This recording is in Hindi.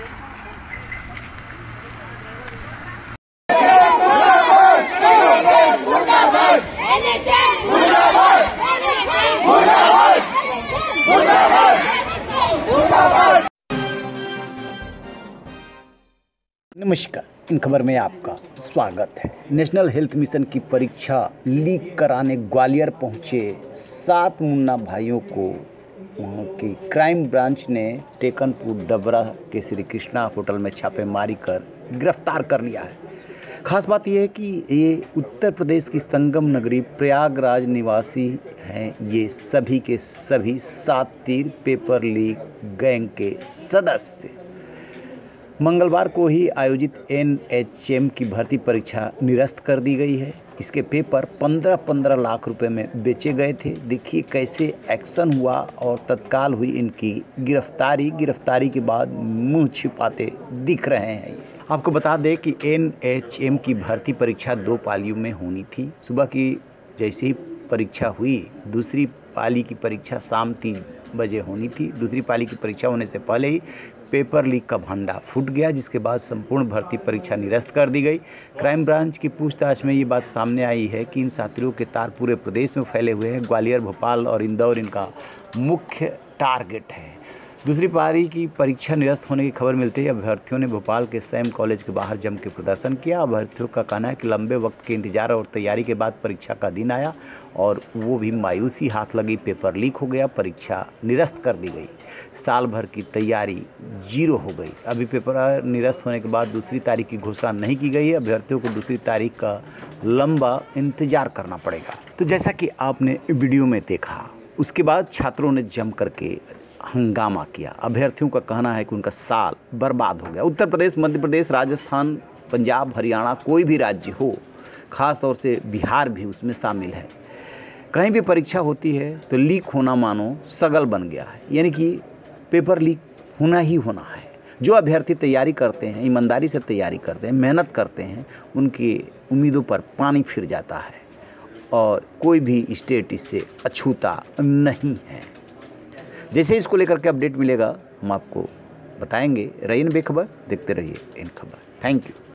नमस्कार, इन खबर में आपका स्वागत है। नेशनल हेल्थ मिशन की परीक्षा लीक कराने ग्वालियर पहुंचे 7 मुन्ना भाइयों को वहां की क्राइम ब्रांच ने टेकनपुर डबरा के श्री कृष्णा होटल में छापेमारी कर गिरफ्तार कर लिया है। खास बात यह है कि ये उत्तर प्रदेश की संगम नगरी प्रयागराज निवासी हैं। ये सभी के सभी 7 तीर पेपर लीक गैंग के सदस्य। मंगलवार को ही आयोजित NHM की भर्ती परीक्षा निरस्त कर दी गई है। इसके पेपर 15-15 लाख रुपए में बेचे गए थे। देखिए कैसे एक्शन हुआ और तत्काल हुई इनकी गिरफ्तारी के बाद मुंह छिपाते दिख रहे हैं। ये आपको बता दें कि NHM की भर्ती परीक्षा 2 पालियों में होनी थी। सुबह की जैसी परीक्षा हुई, दूसरी पाली की परीक्षा शाम 3 बजे होनी थी। दूसरी पाली की परीक्षा होने से पहले ही पेपर लीक का भंडा फूट गया, जिसके बाद संपूर्ण भर्ती परीक्षा निरस्त कर दी गई। क्राइम ब्रांच की पूछताछ में ये बात सामने आई है कि इन छात्रों के तार पूरे प्रदेश में फैले हुए हैं। ग्वालियर, भोपाल और इंदौर इनका मुख्य टारगेट है। दूसरी पारी की परीक्षा निरस्त होने की खबर मिलते ही अभ्यर्थियों ने भोपाल के सैम कॉलेज के बाहर जम के प्रदर्शन किया। अभ्यर्थियों का कहना है कि लंबे वक्त के इंतजार और तैयारी के बाद परीक्षा का दिन आया और वो भी मायूसी हाथ लगी। पेपर लीक हो गया, परीक्षा निरस्त कर दी गई। साल भर की तैयारी 0 हो गई। अभी पेपर निरस्त होने के बाद दूसरी तारीख की घोषणा नहीं की गई है। अभ्यर्थियों को दूसरी तारीख का लंबा इंतजार करना पड़ेगा। तो जैसा कि आपने वीडियो में देखा, उसके बाद छात्रों ने जम करके हंगामा किया। अभ्यर्थियों का कहना है कि उनका साल बर्बाद हो गया। उत्तर प्रदेश, मध्य प्रदेश, राजस्थान, पंजाब, हरियाणा, कोई भी राज्य हो, ख़ास तौर से बिहार भी उसमें शामिल है, कहीं भी परीक्षा होती है तो लीक होना मानो सगल बन गया है। यानी कि पेपर लीक होना ही होना है। जो अभ्यर्थी तैयारी करते हैं, ईमानदारी से तैयारी करते हैं, मेहनत करते हैं, उनकी उम्मीदों पर पानी फिर जाता है और कोई भी स्टेट इससे अछूता नहीं है। जैसे इसको लेकर के अपडेट मिलेगा हम आपको बताएंगे। रहिए बेखबर, देखते रहिए इन खबर। Thank you.